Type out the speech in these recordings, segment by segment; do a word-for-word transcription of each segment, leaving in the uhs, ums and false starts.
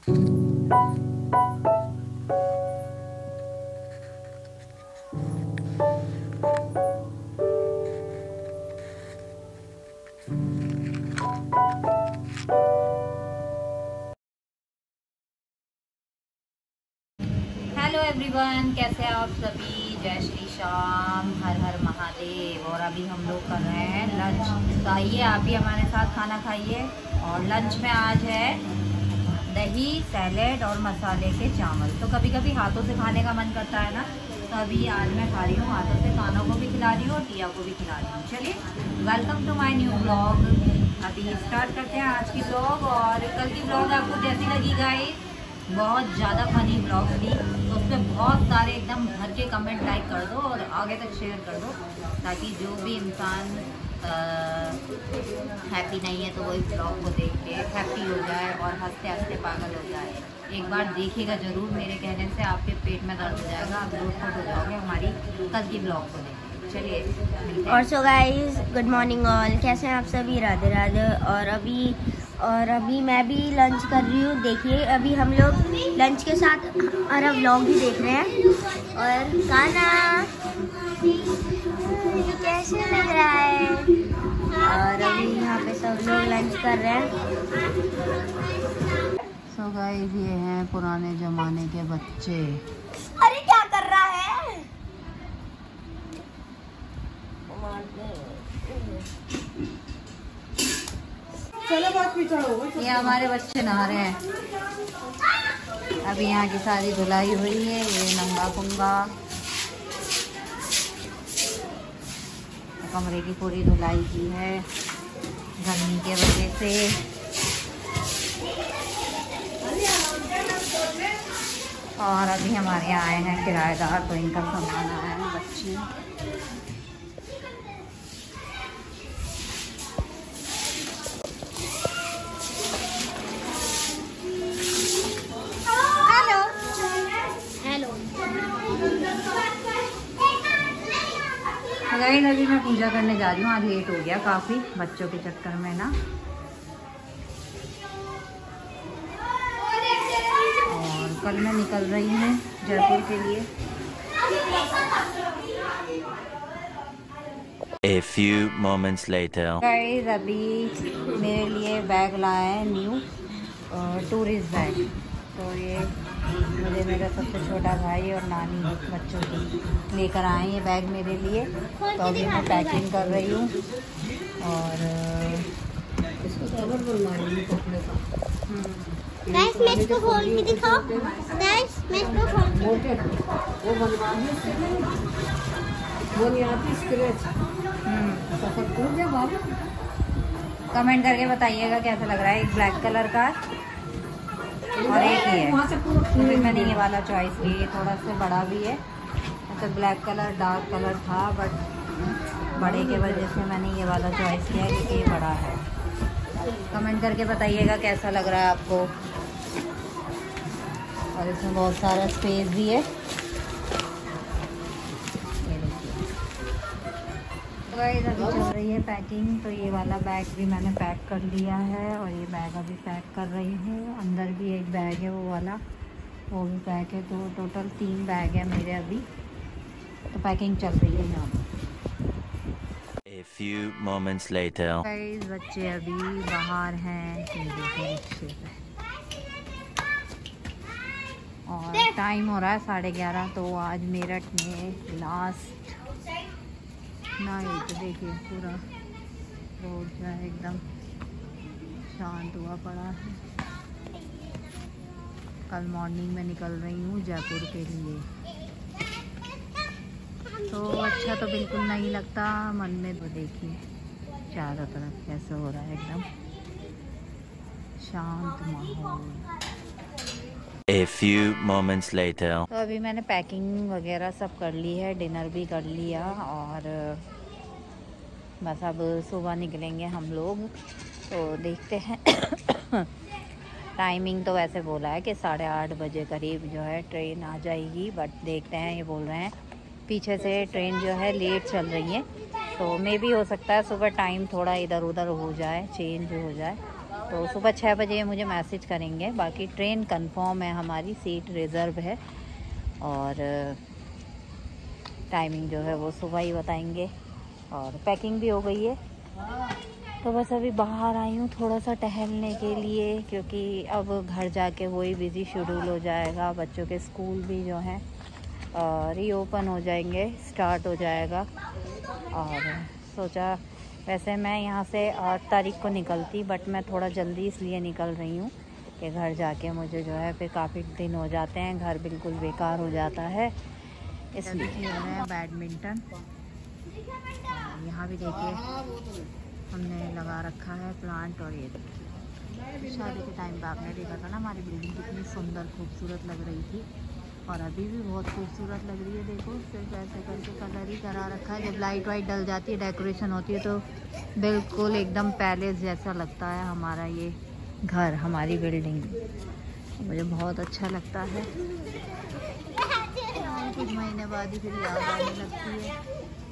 Hello everyone, कैसे हैं आप सभी। जय श्री श्याम, हर हर महादेव। और अभी हम लोग कर रहे हैं लंच। तो आइए आप भी हमारे साथ खाना खाइए। और लंच में आज है दही, सैलेड और मसाले के चावल। तो कभी कभी हाथों से खाने का मन करता है ना, तो अभी आज मैं खा रही हूँ हाथों से। कानों को भी खिला रही हूँ और टिया को भी खिला रही हूँ। चलिए, welcome to my new blog. अभी स्टार्ट करते हैं आज की ब्लॉग। और कल की ब्लॉग आपको कैसी लगी गाइस? बहुत ज़्यादा फनी ब्लॉग थी, तो उस पर बहुत सारे एकदम भर के कमेंट लाइक कर दो और आगे तक शेयर कर दो, ताकि जो भी इंसान हैप्पी नहीं है तो वो इस ब्लॉग को देख के हैप्पी हो जाए और हंसते हंसते पागल हो जाए। एक बार देखिएगा ज़रूर, मेरे कहने से आपके पेट में दर्द हो जाएगा, आप लोग हो जाओगे हमारी कल की ब्लॉग को देख। चलिए। और so guys, good morning all, कैसे हैं आप सभी? राधे राधे। और अभी और अभी मैं भी लंच कर रही हूँ। देखिए, अभी हम लोग लंच के साथ हमारा व्लॉग भी देख रहे हैं। और गाना कैसे लग रहा है? और अभी यहाँ पे सब लोग लंच कर रहे हैं। सो गाइस, ये हैं पुराने जमाने के बच्चे। अरे क्या कर रहा है? चलो बात पिछाओ। ये हमारे बच्चे नहा रहे हैं। अभी यहाँ की सारी धुलाई हुई है। ये नंगा पुंगा कमरे की पूरी धुलाई की है गर्मी के वजह से। और अभी हमारे यहाँ आए हैं किराएदार, तो इनका सामान आया है। बच्चे गाइस, अभी मैं पूजा करने जा रही हूँ। आज लेट हो गया काफ़ी बच्चों के चक्कर में ना। और कल मैं निकल रही हूँ जयपुर के लिए। A few moments later. Guys, अभी मेरे लिए बैग लाए हैं न्यू टूरिस्ट बैग। तो ये मुझे मेरा सबसे छोटा भाई और नानी बच्चों की लेकर आए ये बैग मेरे लिए। तो अभी मैं पैकिंग कर रही हूँ और इसको कवर बनवा रही हूँ कपड़े का। गाइस, मैं इसको खोल के दिखाओ। गाइस, मैं इसको खोल के वो बनवा वो नहीं आती स्क्रैच। सफर टूट गया बाबू। कमेंट करके बताइएगा कैसा लग रहा है। एक ब्लैक कलर का और एक ही है, तो मैंने ये वाला चॉइस की। ये थोड़ा सा बड़ा भी है, मतलब ब्लैक कलर डार्क कलर था, बट बड़े के वजह से मैंने ये वाला चॉइस किया है क्योंकि ये बड़ा है। कमेंट करके बताइएगा कैसा लग रहा है आपको। और इसमें बहुत सारा स्पेस भी है। गाइस, अभी चल रही है पैकिंग। तो ये वाला बैग भी मैंने पैक कर लिया है और ये बैग अभी पैक कर रही हूँ। अंदर भी एक बैग है वो वाला, वो भी पैक है। तो टोटल तीन बैग है मेरे अभी। तो पैकिंग चल रही है यहाँ पर। A few moments later. Guys, बच्चे अभी बाहर हैं रिक्शे पे। और टाइम हो रहा है साढ़े ग्यारह। तो आज मेरठ में लास्ट नाइट। देखिए पूरा रोड जो है एकदम शांत हुआ पड़ा है। कल मॉर्निंग में निकल रही हूँ जयपुर के लिए। तो अच्छा तो बिल्कुल नहीं लगता मन में। तो देखिए चारों तरफ कैसे हो रहा है, एकदम शांत माहौल। A few moments later. तो अभी मैंने पैकिंग वगैरह सब कर ली है, डिनर भी कर लिया और बस अब सुबह निकलेंगे हम लोग। तो देखते हैं टाइमिंग तो वैसे बोला है कि साढ़े आठ बजे करीब जो है ट्रेन आ जाएगी, बट देखते हैं। ये बोल रहे हैं पीछे से ट्रेन जो है लेट चल रही है, तो मे भी हो सकता है सुबह टाइम थोड़ा इधर उधर हो जाए, चेंज हो जाए। तो सुबह छः बजे मुझे मैसेज करेंगे। बाकी ट्रेन कंफर्म है, हमारी सीट रिज़र्व है और टाइमिंग जो है वो सुबह ही बताएंगे। और पैकिंग भी हो गई है, तो बस अभी बाहर आई हूँ थोड़ा सा टहलने के लिए, क्योंकि अब घर जाके वही बिज़ी शेड्यूल हो जाएगा। बच्चों के स्कूल भी जो हैं रीओपन हो जाएंगे, स्टार्ट हो जाएगा। और सोचा, वैसे मैं यहाँ से आठ तारीख को निकलती, बट मैं थोड़ा जल्दी इसलिए निकल रही हूँ कि घर जाके मुझे जो है फिर काफ़ी दिन हो जाते हैं, घर बिल्कुल बेकार हो जाता है, इसलिए। खेल रहे हैं बैडमिंटन। यहाँ भी देखिए हमने लगा रखा है प्लांट। और ये शादी के टाइम पे आपने देखा था ना हमारी बिल्डिंग कितनी सुंदर खूबसूरत लग रही थी, और अभी भी बहुत खूबसूरत लग रही है। देखो सिर्फ ऐसे करके कलर ही करा रखा है। जब लाइट वाइट डल जाती है, डेकोरेशन होती है, तो बिल्कुल एकदम पैलेस जैसा लगता है हमारा ये घर, हमारी बिल्डिंग। मुझे बहुत अच्छा लगता है। कुछ महीने बाद ही फिर याद आने लगती है।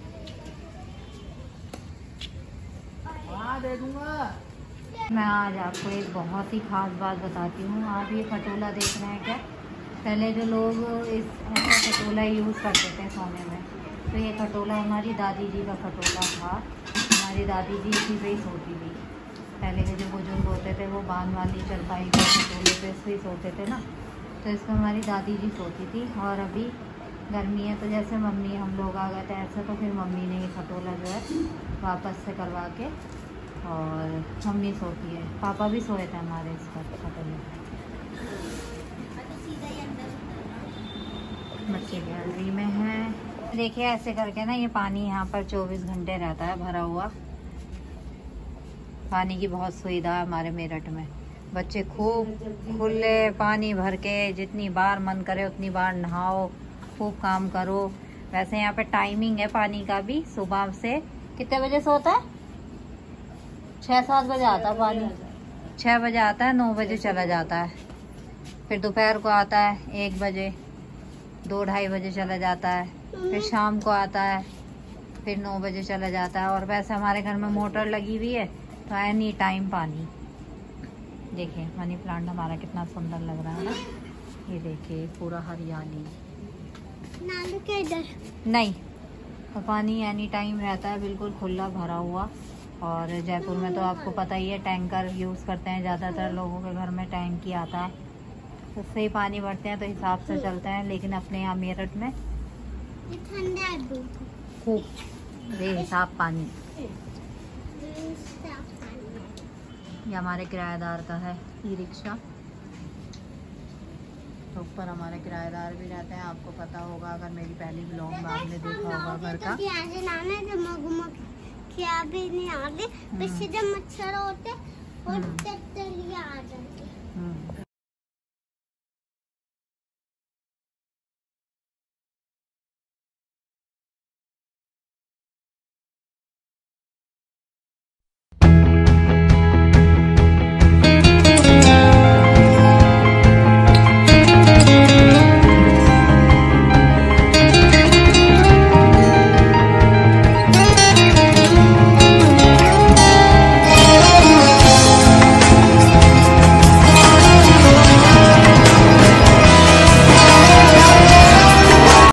मैं आज आपको एक बहुत ही ख़ास बात बताती हूँ। आप ये खटोला देख रहे हैं क्या? पहले जो लोग इस ऐसा खटोला यूज़ करते थे सोने में, तो ये खटोला हमारी दादी जी का खटोला था। हमारी दादी जी इसी पे ही सोती थी। पहले के जो बुजुर्ग होते थे वो बांध वाली चरपाई पे खटोले पे इस ही सोते थे ना, तो इसमें हमारी दादी जी सोती थी। और अभी गर्मी है तो जैसे मम्मी हम लोग आ गए थे ऐसे, तो फिर मम्मी ने ये खटोला जो है वापस से करवा के और मम्मी सोती है। पापा भी सोए थे हमारे इस पर खटोले। बच्चे गैलरी में हैं। देखिए ऐसे करके ना ये पानी यहाँ पर चौबीस घंटे रहता है भरा हुआ। पानी की बहुत सुविधा है हमारे मेरठ में। बच्चे खूब खुले पानी भर के जितनी बार मन करे उतनी बार नहाओ, खूब काम करो। वैसे यहाँ पे टाइमिंग है पानी का भी। सुबह से कितने बजे से होता है? छः सात बजे आता है पानी। छः बजे आता है, नौ बजे चला जाता है। फिर दोपहर को आता है एक बजे, दो ढाई बजे चला जाता है। फिर शाम को आता है, फिर नौ बजे चला जाता है। और वैसे हमारे घर में मोटर लगी हुई है, तो एनी टाइम पानी। देखिए मनी प्लांट हमारा कितना सुंदर लग रहा है ना। ये देखिए पूरा हरियाली। नालू के इधर नहीं, तो पानी एनी टाइम रहता है, बिल्कुल खुला भरा हुआ। और जयपुर में तो आपको पता ही है टैंकर यूज़ करते हैं, ज़्यादातर लोगों के घर में टैंक ही आता है, तो उससे ही पानी भरते हैं, तो हिसाब से चलते हैं। लेकिन अपने यहाँ मेरठ में खूब बेहिसाब पानी। ये हमारे किराएदार का है ई रिक्शा, तो ऊपर हमारे किराएदार भी रहते हैं। आपको पता होगा अगर मेरी पहली ब्लॉग में आपने देखा होगा घर का। क्या भी नहीं आगे पीछे जब मच्छर होते और आ जाते।